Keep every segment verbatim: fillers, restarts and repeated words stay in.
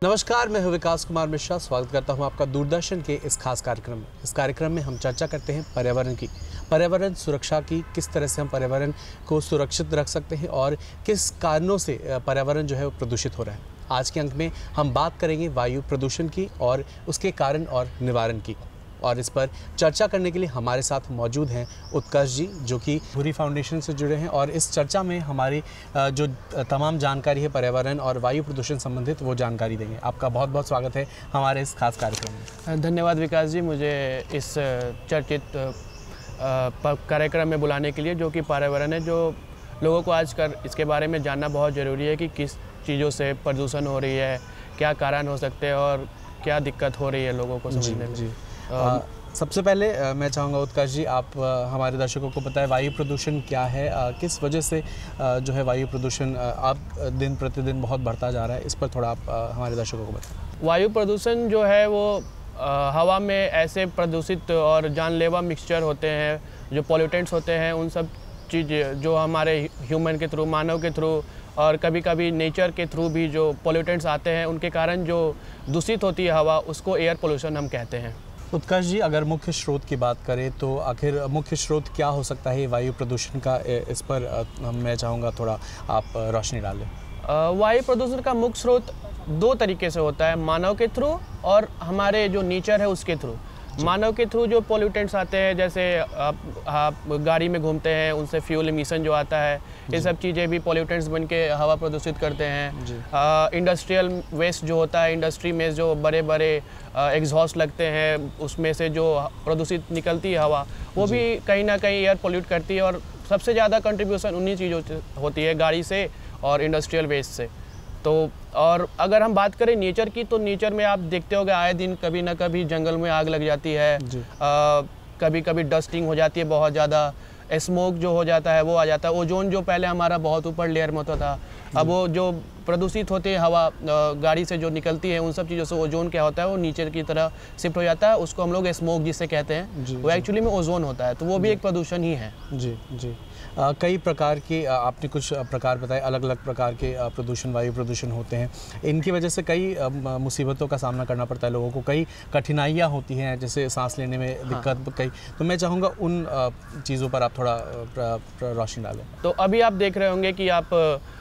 नमस्कार, मैं हूं विकास कुमार मिश्रा। स्वागत करता हूं आपका दूरदर्शन के इस खास कार्यक्रम में। इस कार्यक्रम में हम चर्चा करते हैं पर्यावरण की, पर्यावरण सुरक्षा की, किस तरह से हम पर्यावरण को सुरक्षित रख सकते हैं और किस कारणों से पर्यावरण जो है वो प्रदूषित हो रहा है। आज के अंक में हम बात करेंगे वायु प्रदूषण की और उसके कारण और निवारण की। और इस पर चर्चा करने के लिए हमारे साथ मौजूद हैं उत्कर्ष जी, जो कि भूरी फाउंडेशन से जुड़े हैं और इस चर्चा में हमारी जो तमाम जानकारी है पर्यावरण और वायु प्रदूषण संबंधित वो जानकारी देंगे। आपका बहुत बहुत स्वागत है हमारे इस खास कार्यक्रम में। धन्यवाद विकास जी, मुझे इस चर्चित कार्यक्रम में बुलाने के लिए, जो कि पर्यावरण है, जो लोगों को आजकल इसके बारे में जानना बहुत ज़रूरी है कि किस चीज़ों से प्रदूषण हो रही है, क्या कारण हो सकते हैं और क्या दिक्कत हो रही है लोगों को समझने में। आ, सबसे पहले आ, मैं चाहूँगा उत्कर्ष जी, आप आ, हमारे दर्शकों को बताएं वायु प्रदूषण क्या है, आ, किस वजह से आ, जो है वायु प्रदूषण आप दिन प्रतिदिन बहुत बढ़ता जा रहा है, इस पर थोड़ा आप आ, हमारे दर्शकों को बताएं। वायु प्रदूषण जो है वो आ, हवा में ऐसे प्रदूषित और जानलेवा मिक्सचर होते हैं, जो पॉल्यूटेंट्स होते हैं, उन सब चीज़ जो हमारे ह्यूमन के थ्रू, मानव के थ्रू और कभी कभी नेचर के थ्रू भी जो पॉल्यूटेंट्स आते हैं, उनके कारण जो दूषित होती है हवा, उसको एयर पोल्यूशन हम कहते हैं। उत्कर्ष जी, अगर मुख्य स्रोत की बात करें तो आखिर मुख्य स्रोत क्या हो सकता है वायु प्रदूषण का, इस पर मैं चाहूँगा थोड़ा आप रोशनी डालें। वायु प्रदूषण का मुख्य स्रोत दो तरीके से होता है, मानव के थ्रू और हमारे जो नेचर है उसके थ्रू। मानव के थ्रू जो पॉल्यूटेंट्स आते हैं, जैसे आप, आप गाड़ी में घूमते हैं, उनसे फ्यूल एमिशन जो आता है, ये सब चीज़ें भी पॉल्यूटेंट्स बन के हवा प्रदूषित करते हैं। इंडस्ट्रियल वेस्ट जो होता है, इंडस्ट्री में जो बड़े बड़े एग्जॉस्ट लगते हैं, उसमें से जो प्रदूषित निकलती है हवा, वो भी कहीं ना कहीं एयर पोल्यूट करती है। और सबसे ज़्यादा कंट्रीब्यूशन उन्हीं चीज़ों से होती है, गाड़ी से और इंडस्ट्रियल वेस्ट से। तो और अगर हम बात करें नेचर की, तो नेचर में आप देखते होंगे आए दिन कभी ना कभी जंगल में आग लग जाती है, आ, कभी कभी डस्टिंग हो जाती है, बहुत ज़्यादा स्मोक जो हो जाता है वो आ जाता है। ओजोन जो पहले हमारा बहुत ऊपर लेयर में होता था, अब वो जो प्रदूषित होते हैं हवा गाड़ी से जो निकलती है, उन सब चीज़ों से ओजोन क्या होता है, वो नीचे की तरह शिफ्ट हो जाता है। उसको हम लोग स्मोक जिसे कहते हैं, वो एक्चुअली में ओजोन होता है, तो वो भी एक प्रदूषण ही है। जी जी आ, कई प्रकार के आपने कुछ प्रकार बताए, अलग अलग प्रकार के प्रदूषण, वायु प्रदूषण होते हैं। इनकी वजह से कई मुसीबतों का सामना करना पड़ता है लोगों को, कई कठिनाइयाँ होती हैं, जैसे सांस लेने में दिक्कत। हाँ। कई तो मैं चाहूँगा उन चीज़ों पर आप थोड़ा रोशनी डालें। तो अभी आप देख रहे होंगे कि आप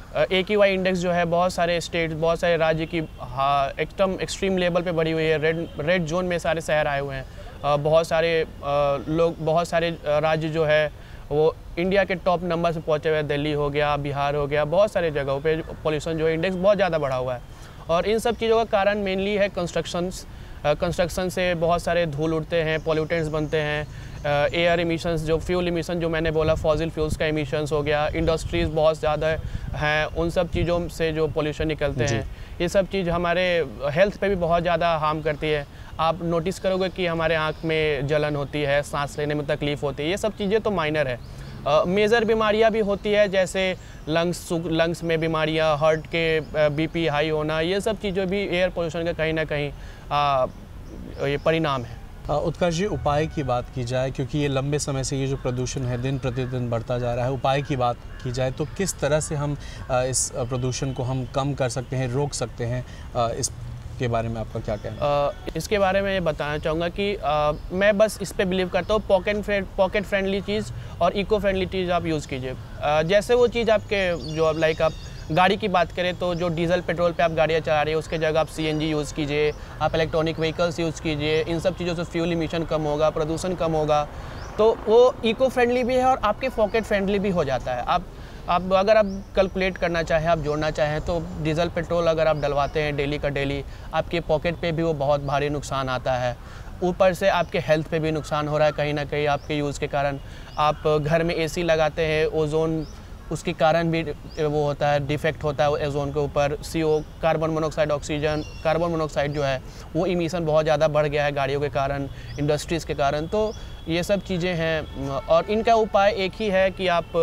ए क्यू आई इंडेक्स जो है, बहुत सारे स्टेट, बहुत सारे राज्य की हाँ एकदम एक्सट्रीम लेवल पे बढ़ी हुई है। रेड रेड जोन में सारे शहर आए हुए हैं। बहुत सारे लोग, बहुत सारे राज्य जो है वो इंडिया के टॉप नंबर से पहुंचे हुए हैं। दिल्ली हो गया, बिहार हो गया, बहुत सारे जगहों पे पॉल्यूशन जो है इंडेक्स बहुत ज़्यादा बढ़ा हुआ है। और इन सब चीज़ों का कारण मेनली है कंस्ट्रक्शंस। कंस्ट्रक्शन से बहुत सारे धूल उड़ते हैं, पॉल्यूटेंट्स बनते हैं। एयर एमिशंस, जो फ्यूल एमिशन जो मैंने बोला, फॉसिल फ्यूल्स का एमिशंस हो गया। इंडस्ट्रीज़ बहुत ज़्यादा हैं, उन सब चीज़ों से जो पॉल्यूशन निकलते हैं, ये सब चीज़ हमारे हेल्थ पे भी बहुत ज़्यादा हार्म करती है। आप नोटिस करोगे कि हमारे आँख में जलन होती है, सांस लेने में तकलीफ़ होती है। ये सब चीज़ें तो माइनर है। मेजर बीमारियां भी होती है, जैसे लंग्स लंग्स में बीमारियां, हार्ट के बीपी हाई होना, ये सब चीज़ें भी एयर पोल्यूशन का कहीं ना कहीं आ, ये परिणाम है। उत्कर्ष जी, उपाय की बात की जाए, क्योंकि ये लंबे समय से ये जो प्रदूषण है दिन प्रतिदिन बढ़ता जा रहा है, उपाय की बात की जाए तो किस तरह से हम इस प्रदूषण को हम कम कर सकते हैं, रोक सकते हैं, इस के बारे में आपका क्या कहना है? इसके बारे में ये बताना चाहूँगा कि आ, मैं बस इस पे बिलीव करता हूँ, पॉकेट पॉकेट फ्रेंडली चीज़ और इको फ्रेंडली चीज़ आप यूज़ कीजिए। जैसे वो चीज़ आपके जो अब लाइक आप गाड़ी की बात करें तो जो डीजल पेट्रोल पे आप गाड़ियाँ चला रही है, उसके जगह आप सी एन जी यूज़ कीजिए, आप इलेक्ट्रॉनिक व्हीकल्स यूज़ कीजिए। इन सब चीज़ों से फ्यूल इमिशन कम होगा, प्रदूषण कम होगा, तो वो इको फ्रेंडली भी है और आपके पॉकेट फ्रेंडली भी हो जाता है। आप आप अगर आप कैलकुलेट करना चाहें, आप जोड़ना चाहें, तो डीजल पेट्रोल अगर आप डलवाते हैं डेली का डेली, आपके पॉकेट पे भी वो बहुत भारी नुकसान आता है। ऊपर से आपके हेल्थ पे भी नुकसान हो रहा है कहीं ना कहीं आपके यूज़ के कारण। आप घर में एसी लगाते हैं, ओजोन उसके कारण भी वो होता है, डिफेक्ट होता है ओजोन के ऊपर। C O, carbon monoxide, oxygen, carbon monoxide जो है वो इमिशन बहुत ज़्यादा बढ़ गया है गाड़ियों के कारण, इंडस्ट्रीज़ के कारण। तो ये सब चीज़ें हैं और इनका उपाय एक ही है कि आप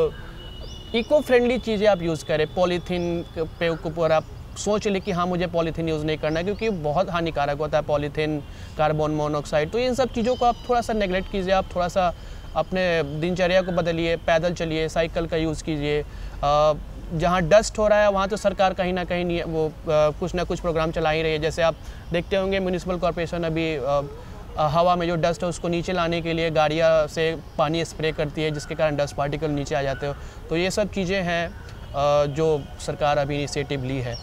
इको फ्रेंडली चीज़ें आप यूज़ करें। पॉलीथीन पे ऊपर आप सोच ले कि हाँ मुझे पॉलीथीन यूज़ नहीं करना है, क्योंकि बहुत हानिकारक होता है पॉलीथीन, कार्बन मोनोऑक्साइड। तो इन सब चीज़ों को आप थोड़ा सा नेगलेक्ट कीजिए, आप थोड़ा सा अपने दिनचर्या को बदलिए, पैदल चलिए, साइकिल का यूज़ कीजिए। जहाँ डस्ट हो रहा है वहाँ तो सरकार कहीं ना कहीं नहीं वो आ, कुछ ना कुछ प्रोग्राम चला ही रही है। जैसे आप देखते होंगे म्यूनिसिपल कॉर्पोरेशन अभी आ, आ, हवा में जो डस्ट है उसको नीचे लाने के लिए गाड़ियाँ से पानी स्प्रे करती है, जिसके कारण डस्ट पार्टिकल नीचे आ जाते हो। तो ये सब चीज़ें हैं आ, जो सरकार अभी इनिशिएटिव ली है।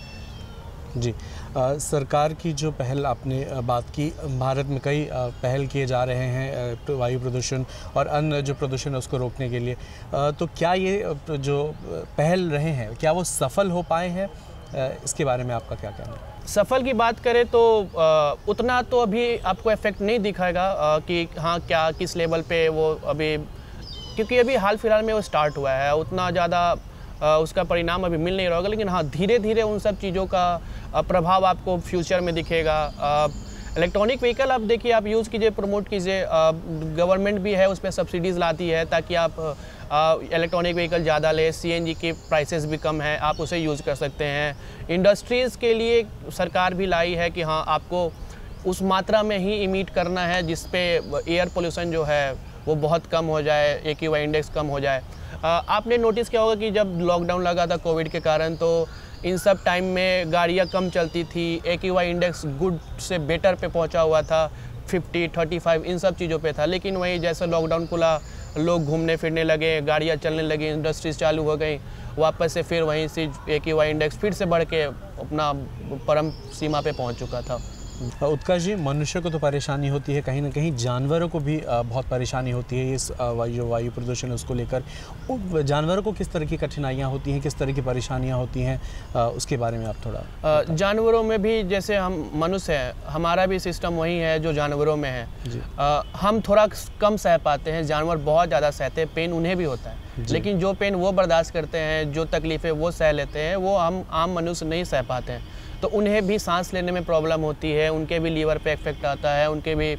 जी, आ, सरकार की जो पहल आपने बात की, भारत में कई आ, पहल किए जा रहे हैं वायु प्रदूषण और अन्य जो प्रदूषण है उसको रोकने के लिए। आ, तो क्या ये जो पहल रहे हैं क्या वो सफल हो पाए हैं? आ, इसके बारे में आपका क्या कहना है? सफल की बात करें तो आ, उतना तो अभी आपको इफेक्ट नहीं दिखाएगा आ, कि हाँ क्या किस लेवल पे वो अभी, क्योंकि अभी हाल फिलहाल में वो स्टार्ट हुआ है, उतना ज़्यादा उसका परिणाम अभी मिल नहीं रहा होगा। लेकिन हाँ धीरे धीरे उन सब चीज़ों का प्रभाव आपको फ्यूचर में दिखेगा। इलेक्ट्रॉनिक व्हीकल आप देखिए, आप यूज़ कीजिए, प्रमोट कीजिए। गवर्नमेंट भी है उस पर सब्सिडीज़ लाती है ताकि आप इलेक्ट्रॉनिक व्हीकल ज़्यादा ले, सीएनजी के प्राइसेस भी कम हैं, आप उसे यूज़ कर सकते हैं। इंडस्ट्रीज़ के लिए सरकार भी लाई है कि हाँ आपको उस मात्रा में ही इमिट करना है जिस पे एयर पोल्यूशन जो है वो बहुत कम हो जाए, एक्यूआई इंडेक्स कम हो जाए। आपने नोटिस किया होगा कि जब लॉकडाउन लगा था कोविड के कारण, तो इन सब टाइम में गाड़ियाँ कम चलती थी, एक्यूआई इंडेक्स गुड से बेटर पे पहुंचा हुआ था, फिफ्टी, थर्टी फाइव इन सब चीज़ों पे था। लेकिन वहीं जैसे लॉकडाउन खुला, लोग घूमने फिरने लगे, गाड़ियाँ चलने लगी, इंडस्ट्रीज चालू हो गई, वापस से फिर वहीं से एक्यूआई इंडेक्स फिर से बढ़ के अपना परम सीमा पे पहुँच चुका था। उत्कर्ष जी, मनुष्य को तो परेशानी होती है, कहीं ना कहीं जानवरों को भी बहुत परेशानी होती है इस वायु जो वायु प्रदूषण है उसको लेकर। जानवरों को किस तरह की कठिनाइयाँ होती हैं, किस तरह की परेशानियाँ होती हैं, उसके बारे में आप थोड़ा। जानवरों में भी जैसे हम मनुष्य हैं, हमारा भी सिस्टम वही है जो जानवरों में है। आ, हम थोड़ा कम सह पाते हैं, जानवर बहुत ज़्यादा सहते हैं, पेन उन्हें भी होता है। लेकिन जो पेन वो बर्दाश्त करते हैं, जो तकलीफ़ें वो सह लेते हैं, वो हम आम मनुष्य नहीं सह पाते हैं। तो उन्हें भी सांस लेने में प्रॉब्लम होती है, उनके भी लीवर पे इफेक्ट आता है, उनके भी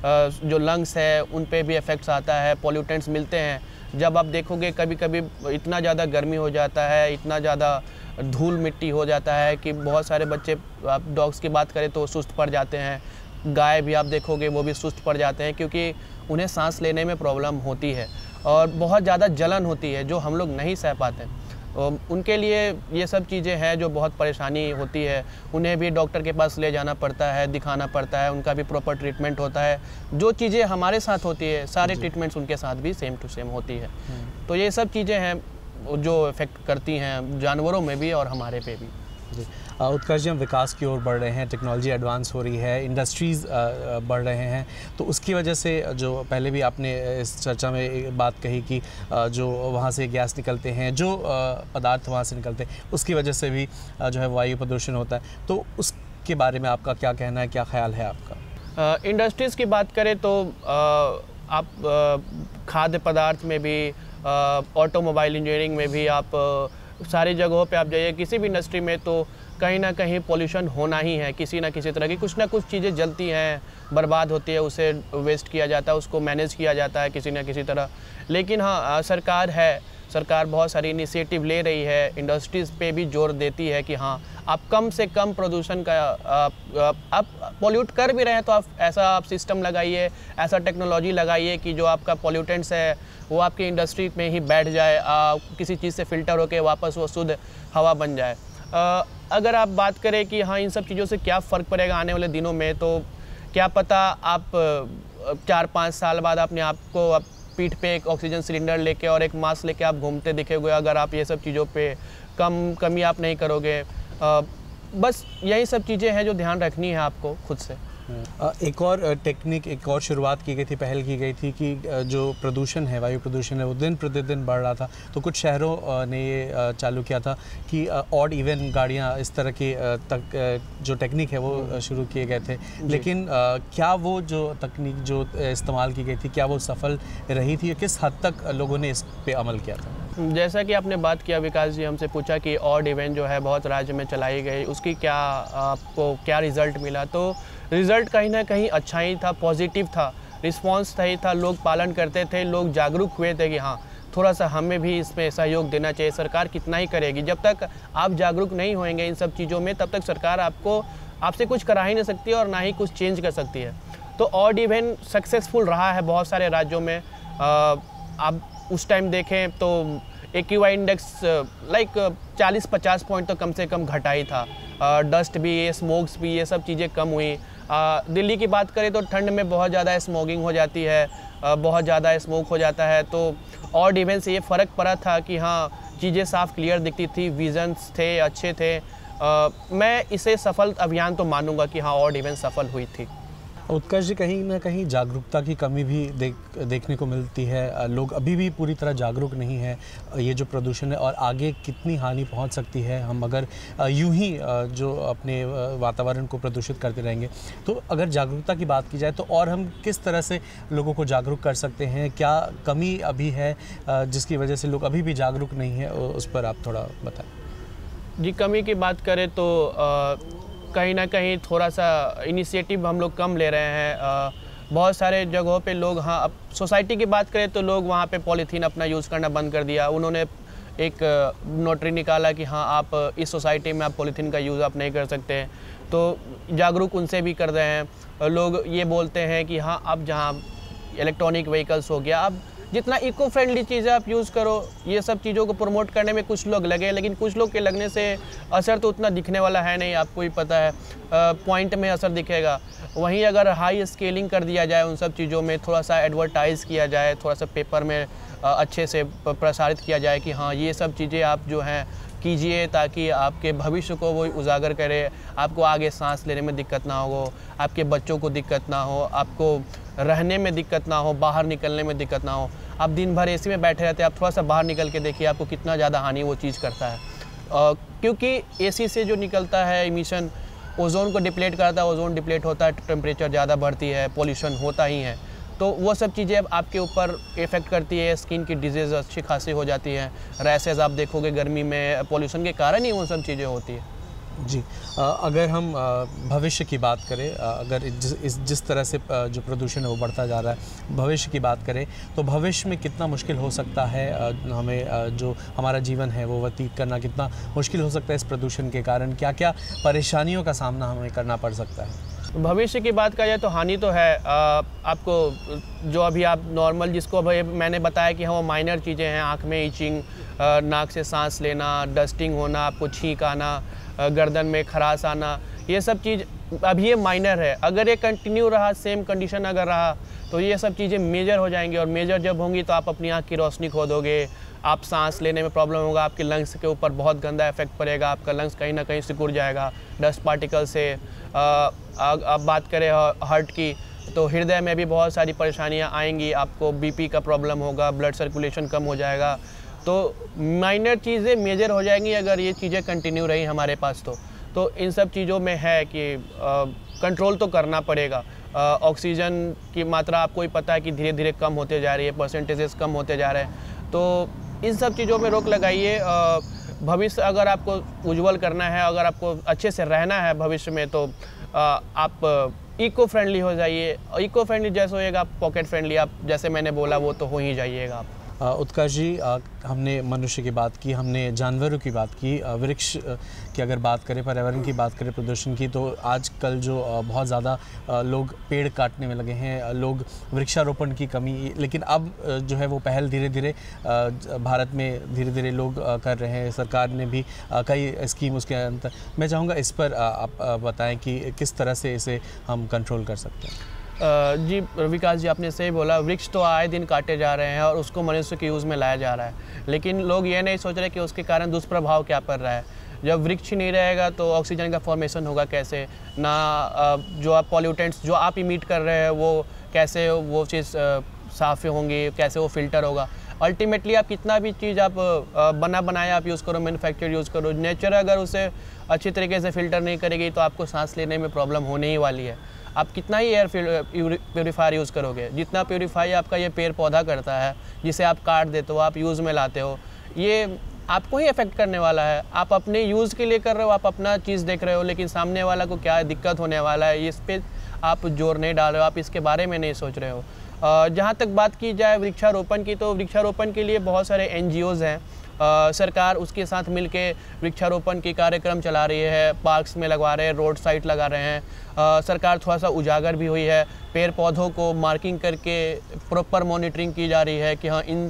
जो लंग्स है उन पे भी इफेक्ट्स आता है, पॉल्यूटेंट्स मिलते हैं। जब आप देखोगे कभी कभी इतना ज़्यादा गर्मी हो जाता है, इतना ज़्यादा धूल मिट्टी हो जाता है कि बहुत सारे बच्चे, आप डॉग्स की बात करें तो सुस्त पड़ जाते हैं, गाय भी आप देखोगे वो भी सुस्त पड़ जाते हैं, क्योंकि उन्हें सांस लेने में प्रॉब्लम होती है और बहुत ज़्यादा जलन होती है जो हम लोग नहीं सह पाते। उनके लिए ये सब चीज़ें हैं जो बहुत परेशानी होती है, उन्हें भी डॉक्टर के पास ले जाना पड़ता है, दिखाना पड़ता है, उनका भी प्रॉपर ट्रीटमेंट होता है। जो चीज़ें हमारे साथ होती है सारे ट्रीटमेंट्स उनके साथ भी सेम टू सेम होती है। तो ये सब चीज़ें हैं जो इफ़ेक्ट करती हैं जानवरों में भी और हमारे पे भी। उत्कर्ष जी, हम विकास की ओर बढ़ रहे हैं, टेक्नोलॉजी एडवांस हो रही है, इंडस्ट्रीज़ बढ़ रहे हैं, तो उसकी वजह से जो पहले भी आपने इस चर्चा में एक बात कही कि जो वहाँ से गैस निकलते हैं, जो पदार्थ वहाँ से निकलते हैं, उसकी वजह से भी जो है वायु प्रदूषण होता है। तो उसके बारे में आपका क्या कहना है, क्या ख्याल है आपका? इंडस्ट्रीज़ की बात करें तो आप खाद्य पदार्थ में भी, ऑटोमोबाइल इंजीनियरिंग में भी, आप सारी जगहों पे आप जाइए, किसी भी इंडस्ट्री में तो कहीं ना कहीं पोल्यूशन होना ही है। किसी ना किसी तरह की कुछ ना कुछ चीज़ें जलती हैं, बर्बाद होती है, उसे वेस्ट किया जाता है, उसको मैनेज किया जाता है किसी ना किसी तरह। लेकिन हाँ सरकार है, सरकार बहुत सारी इनिशिएटिव ले रही है, इंडस्ट्रीज़ पे भी जोर देती है कि हाँ आप कम से कम प्रदूषण का, आप, आप पॉल्यूट कर भी रहे हैं तो आप ऐसा आप सिस्टम लगाइए, ऐसा टेक्नोलॉजी लगाइए कि जो आपका पॉल्यूटेंट्स है वो आपकी इंडस्ट्री में ही बैठ जाए, आ, किसी चीज़ से फ़िल्टर होकर वापस वो शुद्ध हवा बन जाए। आ, अगर आप बात करें कि हाँ इन सब चीज़ों से क्या फ़र्क पड़ेगा आने वाले दिनों में, तो क्या पता आप चार पाँच साल बाद अपने आप को आप पीठ पे एक ऑक्सीजन सिलेंडर लेके और एक मास्क लेके आप घूमते दिखेंगे, अगर आप ये सब चीज़ों पे कम कमी आप नहीं करोगे। आ, बस यही सब चीज़ें हैं जो ध्यान रखनी है आपको खुद से। एक और टेक्निक, एक और शुरुआत की गई थी, पहल की गई थी कि जो प्रदूषण है, वायु प्रदूषण है, वो दिन प्रतिदिन बढ़ रहा था। तो कुछ शहरों ने ये चालू किया था कि ऑड इवन गाड़ियाँ, इस तरह की तक जो टेक्निक है वो शुरू किए गए थे। लेकिन क्या वो जो तकनीक जो इस्तेमाल की गई थी, क्या वो सफल रही थी? किस हद तक लोगों ने इस पे अमल किया था? जैसा कि आपने बात किया, विकास जी हमसे पूछा कि ऑड इवेंट जो है बहुत राज्य में चलाई गई, उसकी क्या आपको क्या रिज़ल्ट मिला, तो रिज़ल्ट कहीं ना कहीं अच्छा ही था, पॉजिटिव था, रिस्पांस सही था, लोग पालन करते थे, लोग जागरूक हुए थे कि हाँ थोड़ा सा हमें भी इसमें सहयोग देना चाहिए। सरकार कितना ही करेगी, जब तक आप जागरूक नहीं होंगे इन सब चीज़ों में तब तक सरकार आपको आपसे कुछ करा ही नहीं सकती और ना ही कुछ चेंज कर सकती है। तो ऑड इवेंट सक्सेसफुल रहा है बहुत सारे राज्यों में। आप उस टाइम देखें तो एक्यूआई इंडेक्स लाइक चालीस पचास पॉइंट तो कम से कम घटा ही था। डस्ट भी, ये स्मोक्स भी, ये सब चीज़ें कम हुई। Uh, दिल्ली की बात करें तो ठंड में बहुत ज़्यादा स्मोकिंग हो जाती है, uh, बहुत ज़्यादा स्मोक हो जाता है। तो और इवेंट से ये फ़र्क पड़ा था कि हाँ, चीज़ें साफ क्लियर दिखती थी, विजन्स थे, अच्छे थे। uh, मैं इसे सफल अभियान तो मानूंगा कि हाँ, और इवेंट सफल हुई थी। उत्कर्ष जी, कहीं ना कहीं जागरूकता की कमी भी देख देखने को मिलती है। लोग अभी भी पूरी तरह जागरूक नहीं है ये जो प्रदूषण है और आगे कितनी हानि पहुंच सकती है हम अगर यूं ही जो अपने वातावरण को प्रदूषित करते रहेंगे। तो अगर जागरूकता की बात की जाए तो और हम किस तरह से लोगों को जागरूक कर सकते हैं? क्या कमी अभी है जिसकी वजह से लोग अभी भी जागरूक नहीं है, उस पर आप थोड़ा बताएँ। जी, कमी की बात करें तो आ, कहीं ना कहीं थोड़ा सा इनिशिएटिव हम लोग कम ले रहे हैं। आ, बहुत सारे जगहों पे लोग, हाँ, अब सोसाइटी की बात करें तो लोग वहाँ पे पॉलीथीन अपना यूज़ करना बंद कर दिया। उन्होंने एक नोटरी निकाला कि हाँ, आप इस सोसाइटी में आप पॉलीथीन का यूज़ आप नहीं कर सकते। तो जागरूक उनसे भी कर रहे हैं। लोग ये बोलते हैं कि हाँ, अब जहाँ इलेक्ट्रॉनिक व्हीकल्स हो गया, अब जितना इको फ्रेंडली चीज़ें आप यूज़ करो, ये सब चीज़ों को प्रमोट करने में कुछ लोग लगे, लेकिन कुछ लोग के लगने से असर तो उतना दिखने वाला है नहीं। आपको ही पता है, पॉइंट में असर दिखेगा। वहीं अगर हाई स्केलिंग कर दिया जाए उन सब चीज़ों में, थोड़ा सा एडवर्टाइज़ किया जाए, थोड़ा सा पेपर में अच्छे से प्रसारित किया जाए कि हाँ, ये सब चीज़ें आप जो हैं कीजिए, ताकि आपके भविष्य को वो उजागर करे, आपको आगे सांस लेने में दिक्कत ना हो, आपके बच्चों को दिक्कत ना हो, आपको रहने में दिक्कत ना हो, बाहर निकलने में दिक्कत ना हो। आप दिन भर एसी में बैठे रहते हैं, आप थोड़ा सा बाहर निकल के देखिए आपको कितना ज़्यादा हानि वो चीज़ करता है। आ, क्योंकि एसी से जो निकलता है इमिशन ओजोन को डिप्लेट करता है, ओजोन डिप्लेट होता है, टेम्परेचर ज़्यादा बढ़ती है, पॉल्यूशन होता ही है। तो वो सब चीज़ें आपके ऊपर इफ़ेक्ट करती है, स्किन की डिजीज़ अच्छी खासी हो जाती हैं, रैसेज आप देखोगे गर्मी में पॉल्यूशन के कारण ही वो सब चीज़ें होती है। जी, अगर हम भविष्य की बात करें, अगर जिस इस जिस तरह से जो प्रदूषण है वो बढ़ता जा रहा है, भविष्य की बात करें तो भविष्य में कितना मुश्किल हो सकता है हमें जो हमारा जीवन है वो व्यतीत करना, कितना मुश्किल हो सकता है इस प्रदूषण के कारण? क्या क्या परेशानियों का सामना हमें करना पड़ सकता है? भविष्य की बात करें तो हानि तो है। आ, आपको जो अभी आप नॉर्मल जिसको अभी मैंने बताया कि हाँ, वो माइनर चीज़ें हैं, आँख में ईचिंग, नाक से सांस लेना, डस्टिंग होना, आपको छींक आना, गर्दन में खराश आना, ये सब चीज़ अभी ये माइनर है। अगर ये कंटिन्यू रहा, सेम कंडीशन अगर रहा, तो ये सब चीज़ें मेजर हो जाएंगी, और मेजर जब होंगी तो आप अपनी आँख की रोशनी खो दोगे, आप सांस लेने में प्रॉब्लम होगा, आपके लंग्स के ऊपर बहुत गंदा इफेक्ट पड़ेगा, आपका लंग्स कहीं ना कहीं सिकुड़ जाएगा डस्ट पार्टिकल से। अब बात करें हार्ट की तो हृदय में भी बहुत सारी परेशानियां आएंगी, आपको बीपी का प्रॉब्लम होगा, ब्लड सर्कुलेशन कम हो जाएगा। तो माइनर चीज़ें मेजर हो जाएंगी अगर ये चीज़ें कंटिन्यू रही हमारे पास। तो तो इन सब चीज़ों में है कि कंट्रोल तो करना पड़ेगा। ऑक्सीजन की मात्रा आपको ही पता है कि धीरे धीरे कम होते जा रही है, परसेंटेजेस कम होते जा रहे हैं। तो इन सब चीज़ों में रोक लगाइए। भविष्य अगर आपको उज्जवल करना है, अगर आपको अच्छे से रहना है भविष्य में, तो आप इको फ्रेंडली हो जाइए। इको फ्रेंडली जैसे होएगा, आप पॉकेट फ्रेंडली, आप जैसे मैंने बोला वो तो हो ही जाइएगा आप। उत्कर्ष जी, हमने मनुष्य की बात की, हमने जानवरों की बात की, वृक्ष की अगर बात करें, पर्यावरण की बात करें, प्रदूषण की, तो आजकल जो बहुत ज़्यादा लोग पेड़ काटने में लगे हैं, लोग वृक्षारोपण की कमी, लेकिन अब जो है वो पहल धीरे धीरे भारत में धीरे धीरे लोग कर रहे हैं। सरकार ने भी कई स्कीम उसके अंतर, मैं चाहूँगा इस पर आप बताएँ कि किस तरह से इसे हम कंट्रोल कर सकते हैं। जी विकास जी, आपने सही बोला, वृक्ष तो आए दिन काटे जा रहे हैं और उसको मनुष्य के यूज़ में लाया जा रहा है, लेकिन लोग ये नहीं सोच रहे कि उसके कारण दुष्प्रभाव क्या पड़ रहा है। जब वृक्ष ही नहीं रहेगा तो ऑक्सीजन का फॉर्मेशन होगा कैसे, ना जो आप पॉल्यूटेंट्स जो आप इमिट कर रहे हैं वो कैसे वो चीज़ साफ़ होंगी, कैसे वो फिल्टर होगा। अल्टीमेटली आप कितना भी चीज़ आप बना बनाया आप यूज़ करो, मैन्युफैक्चर यूज़ करो, नेचर अगर उसे अच्छी तरीके से फ़िल्टर नहीं करेगी तो आपको सांस लेने में प्रॉब्लम होने ही वाली है। आप कितना ही एयर प्योरीफायर यूज़ करोगे, जितना प्योरीफाई आपका ये पेड़ पौधा करता है, जिसे आप काट देते हो, आप यूज़ में लाते हो, ये आपको ही अफेक्ट करने वाला है। आप अपने यूज़ के लिए कर रहे हो, आप अपना चीज़ देख रहे हो, लेकिन सामने वाला को क्या दिक्कत होने वाला है इस पर आप जोर नहीं डाल रहे हो, आप इसके बारे में नहीं सोच रहे हो। जहाँ तक बात की जाए वृक्षारोपण की, तो वृक्षारोपण के लिए बहुत सारे एन जी ओज़ हैं। आ, सरकार उसके साथ मिलके वृक्षारोपण की कार्यक्रम चला रही है, पार्क्स में लगवा रहे हैं, रोड साइड लगा रहे हैं। आ, सरकार थोड़ा सा उजागर भी हुई है, पेड़ पौधों को मार्किंग करके प्रॉपर मॉनिटरिंग की जा रही है कि हाँ, इन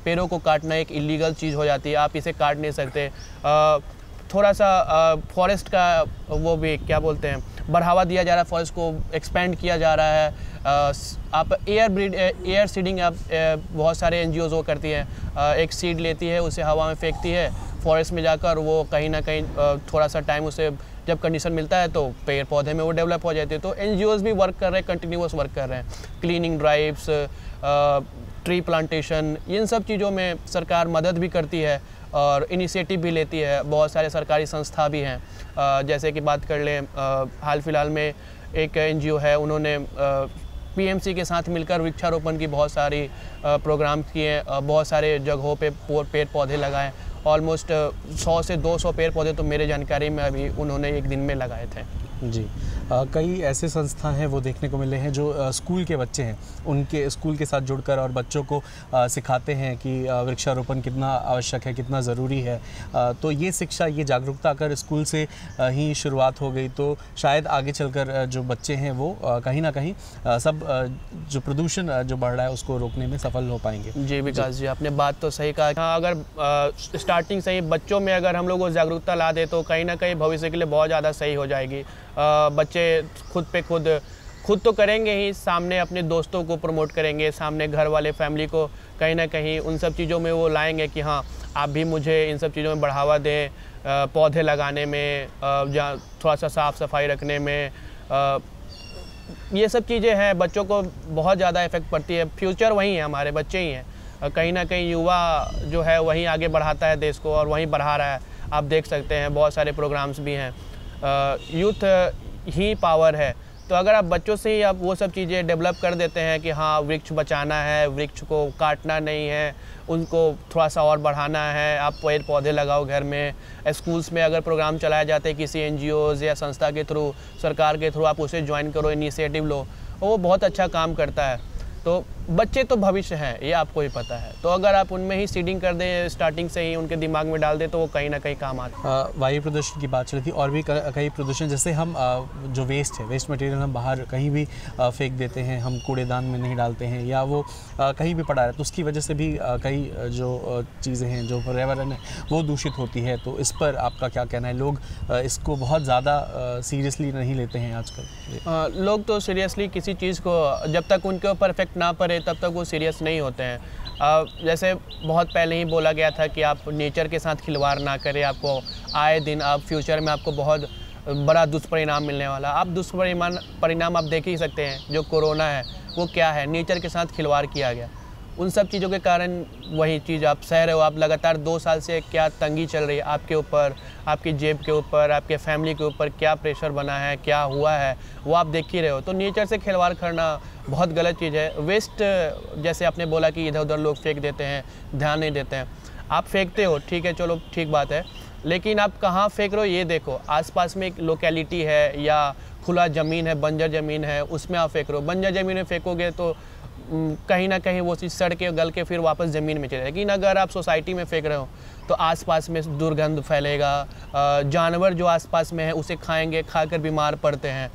पेड़ों को काटना एक इलीगल चीज़ हो जाती है, आप इसे काट नहीं सकते। आ, थोड़ा सा फॉरेस्ट का वो भी क्या बोलते हैं बढ़ावा दिया जा रहा है, फॉरेस्ट को एक्सपेंड किया जा रहा है। आ, आप एयर ब्रीड एयर सीडिंग आप बहुत सारे एनजीओज वो करती हैं, एक सीड लेती है उसे हवा में फेंकती है, फॉरेस्ट में जाकर वो कहीं ना कहीं थोड़ा सा टाइम उसे जब कंडीशन मिलता है तो पेड़ पौधे में वो डेवलप हो जाती है। तो एनजीओज भी वर्क कर रहे हैं, कंटिन्यूअस वर्क कर रहे हैं, क्लीनिंग ड्राइव्स, ट्री प्लांटेशन, इन सब चीज़ों में सरकार मदद भी करती है और इनिशिएटिव भी लेती है। बहुत सारे सरकारी संस्था भी हैं, जैसे कि बात कर लें हाल फिलहाल में एक एनजीओ है, उन्होंने पीएमसी के साथ मिलकर वृक्षारोपण की बहुत सारी प्रोग्राम किए, बहुत सारे जगहों पे पेड़ पौधे लगाए। ऑलमोस्ट सौ से दो सौ पेड़ पौधे तो मेरे जानकारी में अभी उन्होंने एक दिन में लगाए थे। जी, आ, कई ऐसे संस्था हैं वो देखने को मिले हैं जो आ, स्कूल के बच्चे हैं उनके स्कूल के साथ जुड़कर और बच्चों को आ, सिखाते हैं कि वृक्षारोपण कितना आवश्यक है, कितना ज़रूरी है। आ, तो ये शिक्षा, ये जागरूकता अगर स्कूल से आ, ही शुरुआत हो गई तो शायद आगे चलकर जो बच्चे हैं वो आ, कहीं ना कहीं आ, सब आ, जो प्रदूषण जो बढ़ रहा है उसको रोकने में सफल हो पाएंगे। जी विकास जी, आपने बात तो सही कहा। हाँ, अगर आ, स्टार्टिंग से ही बच्चों में अगर हम लोग वो जागरूकता ला दे तो कहीं ना कहीं भविष्य के लिए बहुत ज़्यादा सही हो जाएगी। आ, बच्चे खुद पे खुद खुद तो करेंगे ही, सामने अपने दोस्तों को प्रमोट करेंगे, सामने घर वाले फैमिली को कहीं ना कहीं उन सब चीज़ों में वो लाएंगे कि हाँ आप भी मुझे इन सब चीज़ों में बढ़ावा दें, पौधे लगाने में, या थोड़ा सा साफ़ सफाई रखने में। आ, ये सब चीज़ें हैं, बच्चों को बहुत ज़्यादा इफ़ेक्ट पड़ती है। फ्यूचर वही है, हमारे बच्चे ही हैं। कहीं ना कहीं युवा जो है वही आगे बढ़ाता है देश को और वही बढ़ा रहा है। आप देख सकते हैं बहुत सारे प्रोग्राम्स भी हैं, यूथ ही पावर है। तो अगर आप बच्चों से ही आप वो सब चीज़ें डेवलप कर देते हैं कि हाँ वृक्ष बचाना है, वृक्ष को काटना नहीं है, उनको थोड़ा सा और बढ़ाना है, आप पेड़ पौधे लगाओ घर में। स्कूल्स में अगर प्रोग्राम चलाए जाते हैं किसी एनजीओज़ या संस्था के थ्रू, सरकार के थ्रू, आप उसे ज्वाइन करो, इनिशिएटिव लो, वो बहुत अच्छा काम करता है। तो बच्चे तो भविष्य हैं, ये आपको ही पता है। तो अगर आप उनमें ही सीडिंग कर दें, स्टार्टिंग से ही उनके दिमाग में डाल दें तो वो कहीं ना कहीं काम आता है। वायु प्रदूषण की बात चल रही थी और भी कई प्रदूषण, जैसे हम आ, जो वेस्ट है, वेस्ट मटेरियल हम बाहर कहीं भी आ, फेंक देते हैं, हम कूड़ेदान में नहीं डालते हैं या वो आ, कहीं भी पड़ा है, तो उसकी वजह से भी आ, कई जो चीज़ें हैं, जो पर्यावरण है वो दूषित होती है। तो इस पर आपका क्या कहना है? लोग आ, इसको बहुत ज़्यादा सीरियसली नहीं लेते हैं आजकल। लोग तो सीरियसली किसी चीज़ को जब तक उनके ऊपर इफेक्ट ना पड़े तब तक वो सीरियस नहीं होते हैं। आ, जैसे बहुत पहले ही बोला गया था कि आप नेचर के साथ खिलवाड़ ना करें, आपको आए दिन आप फ्यूचर में आपको बहुत बड़ा दुष्परिणाम मिलने वाला। आप दुष्परिणाम परिणाम आप देख ही सकते हैं, जो कोरोना है वो क्या है, नेचर के साथ खिलवाड़ किया गया। उन सब चीज़ों के कारण वही चीज़ आप सह रहे हो। आप लगातार दो साल से क्या तंगी चल रही है आपके ऊपर, आपकी जेब के ऊपर, आपके फैमिली के ऊपर क्या प्रेशर बना है, क्या हुआ है, वो आप देख ही रहे हो। तो नेचर से खिलवाड़ करना बहुत गलत चीज़ है। वेस्ट जैसे आपने बोला कि इधर उधर लोग फेंक देते हैं, ध्यान नहीं देते हैं। आप फेंकते हो, ठीक है, चलो ठीक बात है, लेकिन आप कहाँ फेंक रहे हो ये देखो। आसपास में एक लोकेलिटी है या खुला ज़मीन है, बंजर ज़मीन है, उसमें आप फेंक रहे हो। बंजर ज़मीन में फेंकोगे तो कहीं ना कहीं वो चीज़ सड़ के गल के फिर वापस ज़मीन में चले। लेकिन अगर आप सोसाइटी में फेंक रहे हो तो आसपास में दुर्गंध फैलेगा, जानवर जो आसपास में है उसे खाएंगे, खाकर बीमार पड़ते हैं।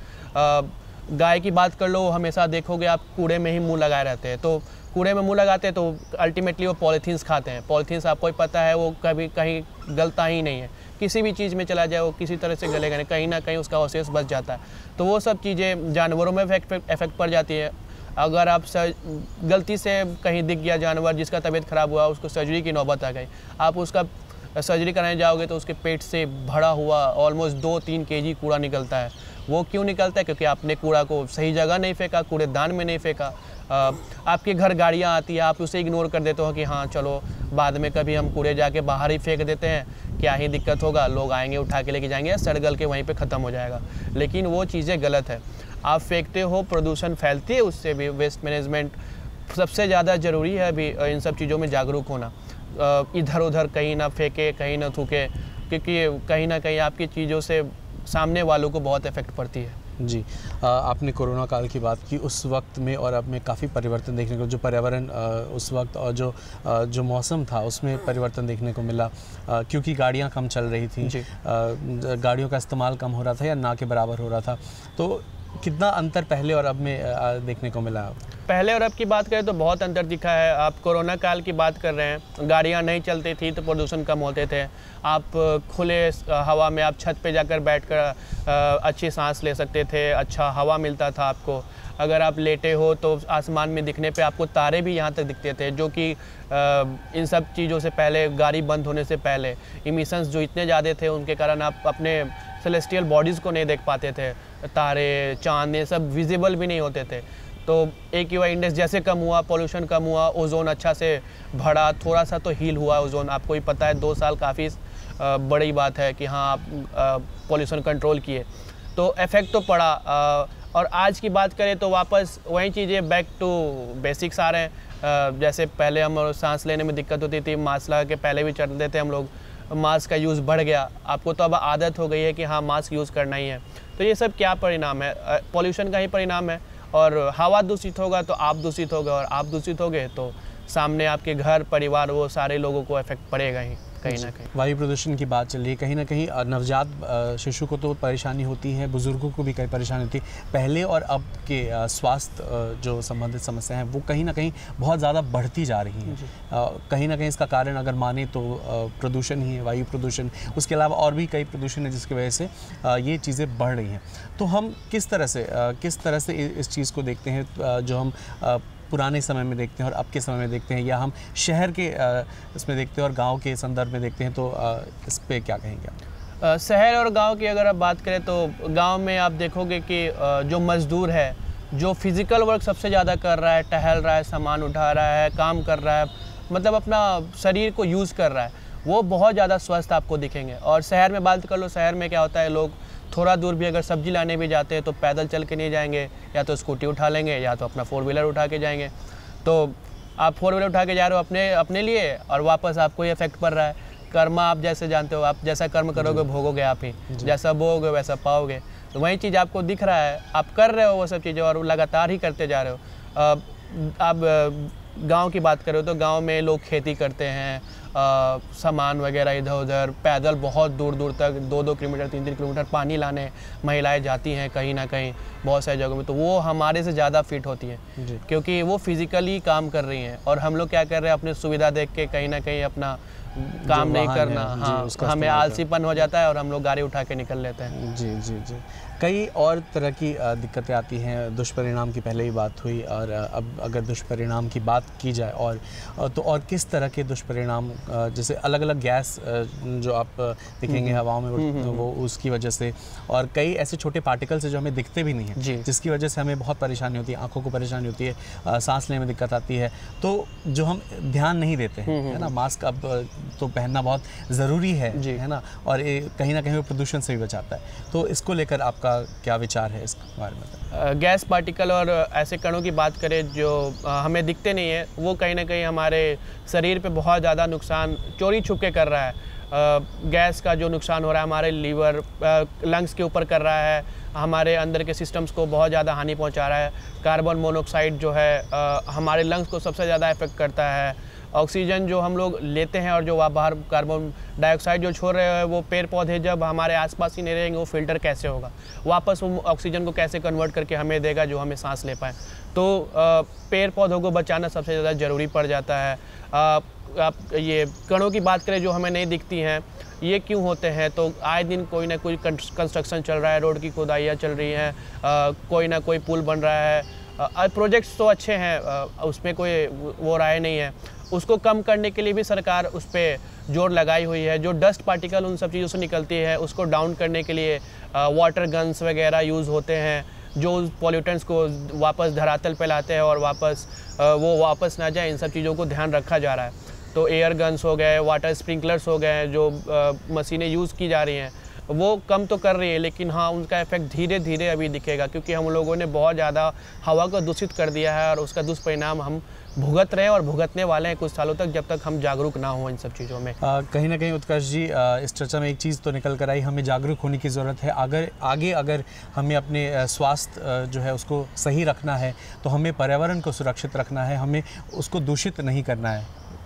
गाय की बात कर लो, हमेशा देखोगे आप कूड़े में ही मुंह लगाए रहते हैं। तो कूड़े में मुंह लगाते हैं तो अल्टीमेटली वो पॉलीथीन्स खाते हैं। पॉलीथीन्स आपको ही पता है वो कभी कहीं गलता ही नहीं है, किसी भी चीज़ में चला जाए वो किसी तरह से गलेगा नहीं, कहीं ना कहीं उसका अवशेष बच जाता है। तो वो सब चीज़ें जानवरों में इफेक्ट पड़ जाती है। अगर आप गलती से कहीं दिख गया जानवर जिसका तबीयत ख़राब हुआ, उसको सर्जरी की नौबत आ गई, आप उसका सर्जरी कराने जाओगे तो उसके पेट से भरा हुआ ऑलमोस्ट दो तीन केजी कूड़ा निकलता है। वो क्यों निकलता है? क्योंकि आपने कूड़ा को सही जगह नहीं फेंका, कूड़ेदान में नहीं फेंका। आपके घर गाड़ियाँ आती है, आप उसे इग्नोर कर देते हो कि हाँ चलो बाद में कभी हम कूड़े जाके बाहर ही फेंक देते हैं, क्या ही दिक्कत होगा, लोग आएंगे उठा के लेके जाएंगे, सड़गल के वहीं पे ख़त्म हो जाएगा। लेकिन वो चीज़ें गलत है। आप फेंकते हो, प्रदूषण फैलती है, उससे भी वेस्ट मैनेजमेंट सबसे ज़्यादा ज़रूरी है अभी इन सब चीज़ों में जागरूक होना। इधर उधर कहीं ना फेंके, कहीं ना थूके, क्योंकि कहीं ना कहीं आपकी चीज़ों से सामने वालों को बहुत इफेक्ट पड़ती है। जी, आ, आपने कोरोना काल की बात की, उस वक्त में और अब में काफ़ी परिवर्तन देखने को, जो पर्यावरण उस वक्त और जो आ, जो मौसम था उसमें परिवर्तन देखने को मिला, आ, क्योंकि गाड़ियां कम चल रही थी, गाड़ियों का इस्तेमाल कम हो रहा था या ना के बराबर हो रहा था। तो कितना अंतर पहले और अब में देखने को मिला? पहले और अब की बात करें तो बहुत अंतर दिखा है। आप कोरोना काल की बात कर रहे हैं, गाड़ियां नहीं चलती थी तो प्रदूषण कम होते थे। आप खुले हवा में आप छत पे जाकर बैठकर अच्छी सांस ले सकते थे, अच्छा हवा मिलता था आपको। अगर आप लेटे हो तो आसमान में दिखने पे आपको तारे भी यहाँ तक दिखते थे, जो कि इन सब चीज़ों से पहले, गाड़ी बंद होने से पहले इमिशंस जो इतने ज़्यादा थे उनके कारण आप अपने सेलेस्टियल बॉडीज़ को नहीं देख पाते थे। तारे, चाँद, ये सब विजिबल भी नहीं होते थे। तो ए क्यू आई इंडेक्स जैसे कम हुआ, पॉल्यूशन कम हुआ, ओजोन अच्छा से बढ़ा, थोड़ा सा तो हील हुआ ओजोन। आपको ही पता है दो साल काफ़ी बड़ी बात है कि हाँ आप पॉल्यूशन कंट्रोल किए, तो इफ़ेक्ट तो पड़ा। आ, और आज की बात करें तो वापस वही चीज़ें बैक टू बेसिक्स आ रहे हैं। जैसे पहले हम सांस लेने में दिक्कत होती थी, मास्क लगा के पहले भी चलते थे हम लोग, मास्क का यूज़ बढ़ गया। आपको तो अब आदत हो गई है कि हाँ मास्क यूज़ करना ही है। तो ये सब क्या परिणाम है? पॉल्यूशन का ही परिणाम है। और हवा दूषित होगा तो आप दूषित होगे, और आप दूषित होगे तो सामने आपके घर परिवार वो सारे लोगों को इफेक्ट पड़ेगा ही कहीं ना कहीं। वायु प्रदूषण की बात चल रही है, कहीं ना कहीं नवजात शिशु को तो परेशानी होती है, बुजुर्गों को भी कई परेशानी होती है। पहले और अब के स्वास्थ्य जो संबंधित समस्याएं हैं वो कहीं ना कहीं बहुत ज़्यादा बढ़ती जा रही हैं। कहीं ना कहीं इसका कारण अगर माने तो प्रदूषण ही है, वायु प्रदूषण। उसके अलावा और भी कई प्रदूषण है जिसकी वजह से ये चीज़ें बढ़ रही हैं। तो हम किस तरह से किस तरह से इस चीज़ को देखते हैं, जो हम पुराने समय में देखते हैं और अब के समय में देखते हैं, या हम शहर के इसमें देखते हैं और गांव के संदर्भ में देखते हैं, तो इस पे क्या कहेंगे? शहर और गांव की अगर आप बात करें तो गांव में आप देखोगे कि जो मज़दूर है, जो फिज़िकल वर्क सबसे ज़्यादा कर रहा है, टहल रहा है, सामान उठा रहा है, काम कर रहा है, मतलब अपना शरीर को यूज़ कर रहा है, वो बहुत ज़्यादा स्वस्थ आपको दिखेंगे। और शहर में बात कर लो, शहर में क्या होता है, लोग थोड़ा दूर भी अगर सब्जी लाने भी जाते हैं तो पैदल चल के नहीं जाएंगे, या तो स्कूटी उठा लेंगे या तो अपना फोर व्हीलर उठा के जाएंगे। तो आप फोर व्हीलर उठा के जा रहे हो अपने अपने लिए, और वापस आपको ये इफेक्ट पड़ रहा है। कर्मा आप जैसे जानते हो, आप जैसा कर्म करोगे भोगोगे आप ही, जैसा बोओगे वैसा पाओगे। तो वही चीज़ आपको दिख रहा है, आप कर रहे हो वो सब चीज़ें और लगातार ही करते जा रहे हो। आप गांव की बात करो तो गांव में लोग खेती करते हैं, आ, सामान वगैरह इधर उधर पैदल बहुत दूर दूर तक दो दो किलोमीटर तीन तीन किलोमीटर पानी लाने महिलाएं जाती हैं कहीं ना कहीं बहुत सारी जगहों में। तो वो हमारे से ज़्यादा फिट होती हैं क्योंकि वो फिज़िकली काम कर रही हैं, और हम लोग क्या कर रहे हैं, अपनी सुविधा देख के कहीं ना कहीं अपना काम नहीं करना, हाँ हमें आलसीपन हो जाता है और हम लोग गाड़ी उठा के निकल लेते हैं। जी जी जी कई और तरह की दिक्कतें आती हैं। दुष्परिणाम की पहले ही बात हुई, और अब अगर दुष्परिणाम की बात की जाए और तो और किस तरह के दुष्परिणाम, जैसे अलग अलग गैस जो आप दिखेंगे हवाओं में वो उसकी वजह से, और कई ऐसे छोटे पार्टिकल्स जो हमें दिखते भी नहीं हैं जिसकी वजह से हमें बहुत परेशानी होती है, आंखों को परेशानी होती है, सांस लेने में दिक्कत आती है, तो जो हम ध्यान नहीं देते हैं, है ना। मास्क अब तो पहनना बहुत ज़रूरी है, है ना, और ये कहीं ना कहीं वो प्रदूषण से भी बचाता है। तो इसको लेकर आपका क्या विचार है इस बारे में? गैस पार्टिकल और ऐसे कणों की बात करें जो हमें दिखते नहीं है, वो कहीं ना कहीं हमारे शरीर पे बहुत ज़्यादा नुकसान चोरी छुपके कर रहा है। गैस का जो नुकसान हो रहा है हमारे लीवर, लंग्स के ऊपर कर रहा है, हमारे अंदर के सिस्टम्स को बहुत ज़्यादा हानि पहुंचा रहा है। कार्बन मोनोऑक्साइड जो है हमारे लंग्स को सबसे ज़्यादा इफेक्ट करता है। ऑक्सीजन जो हम लोग लेते हैं और जो वहाँ बाहर कार्बन डाइऑक्साइड जो छोड़ रहे हैं, वो पेड़ पौधे जब हमारे आसपास ही नहीं रहेंगे, वो फिल्टर कैसे होगा, वापस वो ऑक्सीजन को कैसे कन्वर्ट करके हमें देगा जो हमें सांस ले पाए। तो पेड़ पौधों को बचाना सबसे ज़्यादा ज़रूरी पड़ जाता है। आप ये कणों की बात करें जो हमें नहीं दिखती हैं, ये क्यों होते हैं, तो आए दिन कोई ना कोई कंस्ट्रक्शन चल रहा है, रोड की खुदाइयाँ चल रही हैं, कोई ना कोई पुल बन रहा है। प्रोजेक्ट्स तो अच्छे हैं, उसमें कोई वो राय नहीं है, उसको कम करने के लिए भी सरकार उस पर जोर लगाई हुई है। जो डस्ट पार्टिकल उन सब चीज़ों से निकलती है उसको डाउन करने के लिए वाटर गन्स वगैरह यूज़ होते हैं, जो पॉल्यूटेंट्स को वापस धरातल पे लाते हैं और वापस वो वापस ना जाए, इन सब चीज़ों को ध्यान रखा जा रहा है। तो एयर गन्स हो गए, वाटर स्प्रिंकलर्स हो गए, जो मशीनें यूज़ की जा रही हैं वो कम तो कर रही है, लेकिन हाँ उनका इफेक्ट धीरे धीरे अभी दिखेगा, क्योंकि हम लोगों ने बहुत ज़्यादा हवा को दूषित कर दिया है और उसका दुष्परिणाम हम भुगत रहे हैं और भुगतने वाले हैं कुछ सालों तक, जब तक हम जागरूक ना हो इन सब चीज़ों में। आ, कहीं ना कहीं उत्कर्ष जी, आ, इस चर्चा में एक चीज़ तो निकल कर आई, हमें जागरूक होने की ज़रूरत है। अगर आगे अगर हमें अपने स्वास्थ्य जो है उसको सही रखना है तो हमें पर्यावरण को सुरक्षित रखना है, हमें उसको दूषित नहीं करना है।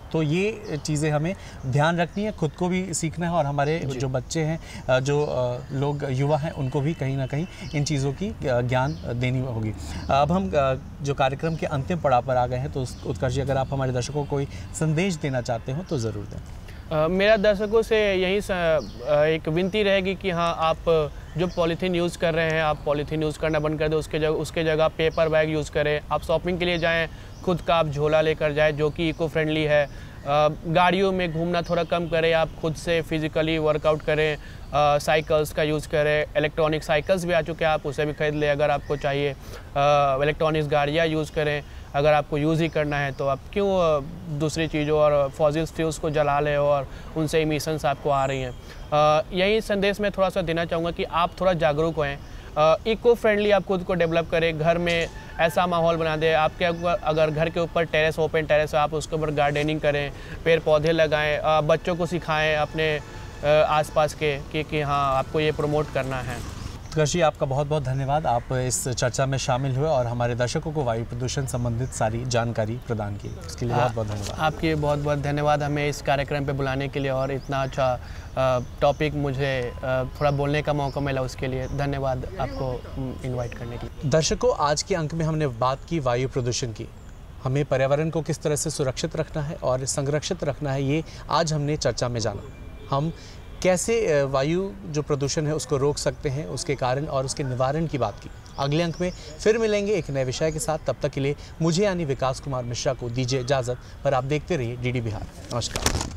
तो ये चीज़ें हमें ध्यान रखनी है, खुद को भी सीखना है और हमारे जो बच्चे हैं, जो लोग युवा हैं, उनको भी कहीं ना कहीं इन चीज़ों की ज्ञान देनी होगी। अब हम जो कार्यक्रम के अंतिम पड़ाव पर आ गए हैं, तो उत्कर्ष जी, अगर आप हमारे दर्शकों को कोई संदेश देना चाहते हो तो ज़रूर दें। Uh, मेरा दर्शकों से यही स, uh, एक विनती रहेगी कि हाँ, आप जो पॉलीथीन यूज़ कर रहे हैं, आप पॉलीथीन यूज़ करना बंद कर दें। उसके जगह उसके जगह पेपर बैग यूज़ करें। आप शॉपिंग के लिए जाएं, खुद का आप झोला लेकर जाएं जो कि इको फ्रेंडली है। uh, गाड़ियों में घूमना थोड़ा कम करें, आप खुद से फिज़िकली वर्कआउट करें। साइकिल्स uh, का यूज़ करें। इलेक्ट्रॉनिक साइकिल्स भी आ चुके हैं, आप उसे भी खरीद लें अगर आपको चाहिए। इलेक्ट्रॉनिक्स गाड़ियाँ यूज़ करें। अगर आपको यूज़ ही करना है तो आप क्यों दूसरी चीज़ों और फॉसिल फ्यूल्स को जला लें और उनसे इमिशंस आपको आ रही हैं। यही संदेश मैं थोड़ा सा देना चाहूँगा कि आप थोड़ा जागरूक हों, इको फ्रेंडली आप खुद को डेवलप करें। घर में ऐसा माहौल बना दें, आपके अगर घर के ऊपर टेरेस, ओपन टेरेस है, आप उसके ऊपर गार्डनिंग करें, पेड़ पौधे लगाएं, बच्चों को सिखाएं अपने आसपास के कि, कि हाँ, आपको ये प्रमोट करना है। उत्कर्ष जी, आपका बहुत बहुत धन्यवाद। आप इस चर्चा में शामिल हुए और हमारे दर्शकों को वायु प्रदूषण संबंधित सारी जानकारी प्रदान की, इसके लिए बहुत बहुत धन्यवाद। आपके बहुत बहुत धन्यवाद हमें इस कार्यक्रम पे बुलाने के लिए और इतना अच्छा टॉपिक मुझे थोड़ा बोलने का मौका मिला, उसके लिए धन्यवाद आपको इनवाइट करने के लिए। दर्शकों, आज के अंक में हमने बात की वायु प्रदूषण की। हमें पर्यावरण को किस तरह से सुरक्षित रखना है और संरक्षित रखना है, ये आज हमने चर्चा में जाना। हम कैसे वायु जो प्रदूषण है उसको रोक सकते हैं, उसके कारण और उसके निवारण की बात की। अगले अंक में फिर मिलेंगे एक नए विषय के साथ। तब तक के लिए मुझे यानी विकास कुमार मिश्रा को दीजिए इजाज़त, पर आप देखते रहिए डी डी बिहार। नमस्कार।